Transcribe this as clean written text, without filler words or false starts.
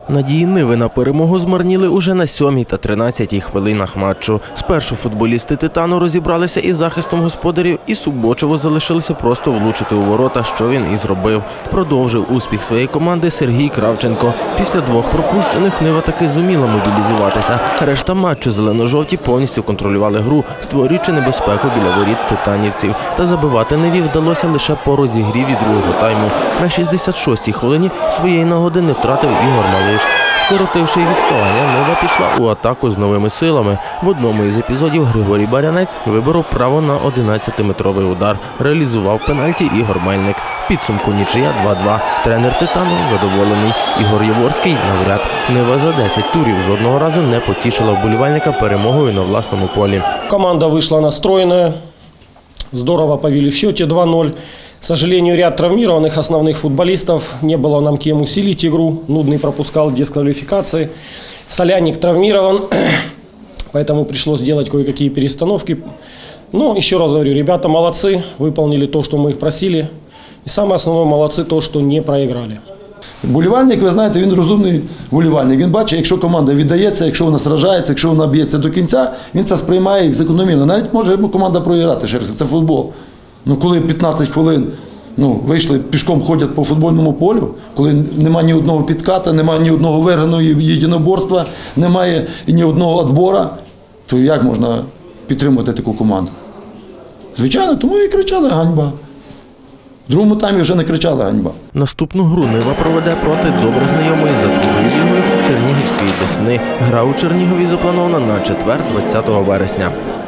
Надії Ниви на перемогу змарніли уже на 7-й та 13-й хвилинах матчу. Спершу футболісти «Титану» розібралися із захистом господарів і суботчиво залишилися просто влучити у ворота, що він і зробив. Продовжив успіх своєї команди Сергій Кравченко. Після двох пропущених Нива таки зуміла мобілізуватися. Решта матчу зелено-жовті повністю контролювали гру, створюючи небезпеку біля воріт титанівців. Та забивати Ниві вдалося лише по розігріві другого тайму. На 66-й хвилині своєї нагоди не втратив Ігор Малиш. Скоротивши відставання, Нива пішла у атаку з новими силами. В одному із епізодів Григорій Барянець виборов право на 11-метровий удар. Реалізував пенальті Ігор Мельник. В підсумку нічия 2-2. Тренер «Титану» задоволений. Ігор Яворський навряд. Нива за 10 турів жодного разу не потішила вболівальника перемогою на власному полі. Команда вийшла настроєна, здорово повели в счете 2-0. К сожалению, ряд травмированных основных футболистов. Не было нам кем усилить игру. Нудный пропускал дисквалификации. Соляник травмирован, поэтому пришлось делать кое-какие перестановки. Но еще раз говорю, ребята молодцы, выполнили то, что мы их просили. И самое основное, молодцы то, что не проиграли. Вболівальник, ви знаєте, він розумний вболівальник. Він бачить, якщо команда віддається, якщо вона сражається, якщо вона б'ється до кінця, він це сприймає як закономірно. Навіть може команда програти, це футбол. Ну, коли 15 хвилин вийшли, пішком ходять по футбольному полю, коли немає ні одного підката, немає ні одного виграного єдиноборства, немає ні одного відбору, то як можна підтримувати таку команду? Звичайно, тому і кричали «ганьба». В другому таймі вже не кричали «ганьба». Наступну гру Нива проведе проти добре знайомої за другою лігою Чернігівської Десни. Гра у Чернігові запланована на четвер, 20 вересня.